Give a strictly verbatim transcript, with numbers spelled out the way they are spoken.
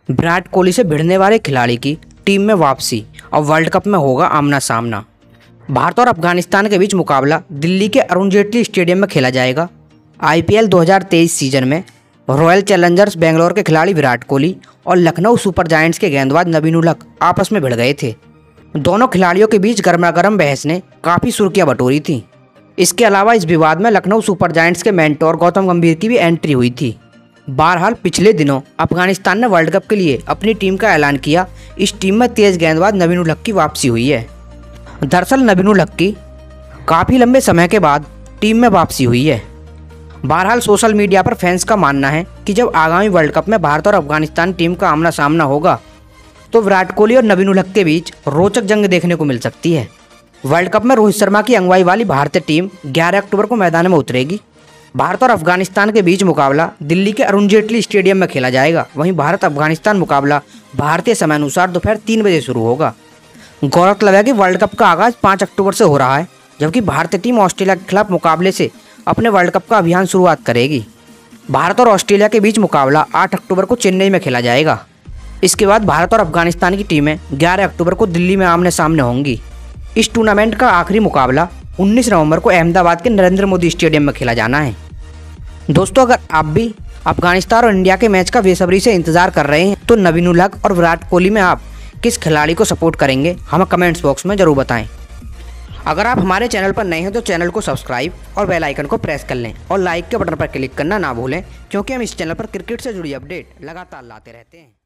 विराट कोहली से भिड़ने वाले खिलाड़ी की टीम में वापसी और वर्ल्ड कप में होगा आमना सामना। भारत और अफगानिस्तान के बीच मुकाबला दिल्ली के अरुण जेटली स्टेडियम में खेला जाएगा। आईपीएल दो हज़ार तेईस सीजन में रॉयल चैलेंजर्स बेंगलोर के खिलाड़ी विराट कोहली और लखनऊ सुपर जायंट्स के गेंदबाज नवीन उल हक आपस में भिड़ गए थे। दोनों खिलाड़ियों के बीच गर्मा गर्म बहस ने काफ़ी सुर्खियां बटोरी थी। इसके अलावा इस विवाद में लखनऊ सुपर जायंट्स के मेंटोर गौतम गंभीर की भी एंट्री हुई थी। बहरहाल पिछले दिनों अफगानिस्तान ने वर्ल्ड कप के लिए अपनी टीम का ऐलान किया। इस टीम में तेज गेंदबाज नवीन उल हक की वापसी हुई है। दरअसल नवीन उल हक की काफ़ी लंबे समय के बाद टीम में वापसी हुई है। बहरहाल सोशल मीडिया पर फैंस का मानना है कि जब आगामी वर्ल्ड कप में भारत और अफगानिस्तान टीम का आमना सामना होगा तो विराट कोहली और नवीन उल हक के बीच रोचक जंग देखने को मिल सकती है। वर्ल्ड कप में रोहित शर्मा की अगुवाई वाली भारतीय टीम ग्यारह अक्टूबर को मैदान में उतरेगी। भारत और अफगानिस्तान के बीच मुकाबला दिल्ली के अरुण जेटली स्टेडियम में खेला जाएगा। वहीं भारत अफगानिस्तान मुकाबला भारतीय समय अनुसार दोपहर तीन बजे शुरू होगा। गौरतलब है कि वर्ल्ड कप का आगाज पाँच अक्टूबर से हो रहा है, जबकि भारतीय टीम ऑस्ट्रेलिया के खिलाफ मुकाबले से अपने वर्ल्ड कप का अभियान शुरुआत करेगी। भारत और ऑस्ट्रेलिया के बीच मुकाबला आठ अक्टूबर को चेन्नई में खेला जाएगा। इसके बाद भारत और अफगानिस्तान की टीमें ग्यारह अक्टूबर को दिल्ली में आमने सामने होंगी। इस टूर्नामेंट का आखिरी मुकाबला उन्नीस नवंबर को अहमदाबाद के नरेंद्र मोदी स्टेडियम में खेला जाना है। दोस्तों, अगर आप भी अफगानिस्तान और इंडिया के मैच का बेसब्री से इंतजार कर रहे हैं तो नवीन उल हक और विराट कोहली में आप किस खिलाड़ी को सपोर्ट करेंगे, हमें कमेंट्स बॉक्स में ज़रूर बताएं। अगर आप हमारे चैनल पर नए हैं तो चैनल को सब्सक्राइब और बेल आइकन को प्रेस कर लें और लाइक के बटन पर क्लिक करना ना भूलें, क्योंकि हम इस चैनल पर क्रिकेट से जुड़ी अपडेट लगातार लाते रहते हैं।